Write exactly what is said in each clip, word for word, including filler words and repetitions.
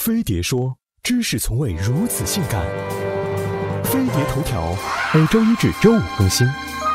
飞碟说：知识从未如此性感。飞碟头条每周一至周五更新。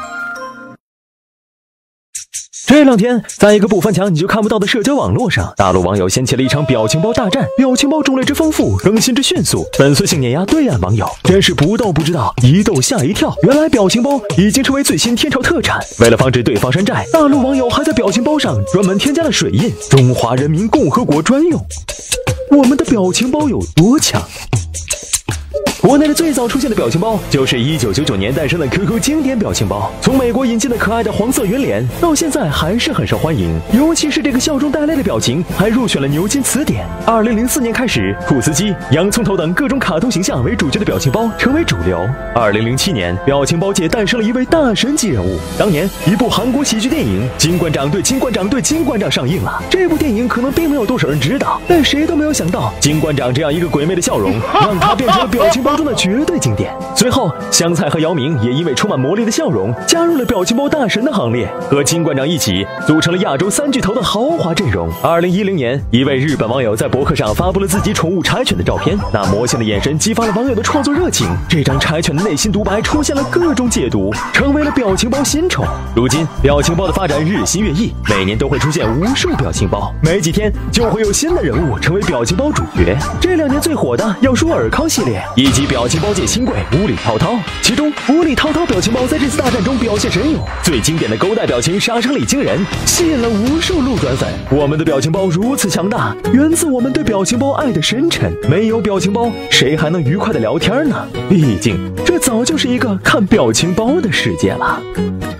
这两天，在一个不翻墙你就看不到的社交网络上，大陆网友掀起了一场表情包大战。表情包种类之丰富，更新之迅速，粉碎性碾压对岸网友，真是不斗不知道，一斗吓一跳。原来表情包已经成为最新天朝特产。为了防止对方山寨，大陆网友还在表情包上专门添加了水印“中华人民共和国专用”。我们的表情包有多强？国内的最早出现的表情包就是一九九九年诞生的 Q Q 经典表情包，从美国引进的可爱的黄色圆脸，到现在还是很受欢迎。尤其是这个笑中带泪的表情，还入选了牛津词典。二零零四年开始，兔斯基、洋葱头等各种卡通形象为主角的表情包成为主流。二零零七年，表情包界诞生了一位大神级人物。当年，一部韩国喜剧电影《金馆长对金馆长对金馆长》上映了。这部电影可能并没有多少人知道，但谁都没有想到，金馆长这样一个鬼魅的笑容，让他变成了表情包中的绝对经典。随后，香菜和姚明也因为充满魔力的笑容，加入了表情包大神的行列，和金馆长一起组成了亚洲三巨头的豪华阵容。二零一零年，一位日本网友在博客上发布了自己宠物柴犬的照片，那魔性的眼神激发了网友的创作热情。这张柴犬的内心独白出现了各种解读，成为了表情包新宠。如今，表情包的发展日新月异，每年都会出现无数表情包，没几天就会有新的人物成为表情包主角。这两年最火的要数尔康系列，以及表情包界新贵无理涛涛，其中无理涛涛表情包在这次大战中表现神勇，最经典的勾带表情杀伤力惊人，吸引了无数路转粉。我们的表情包如此强大，源自我们对表情包爱的深沉。没有表情包，谁还能愉快的聊天呢？毕竟这早就是一个看表情包的世界了。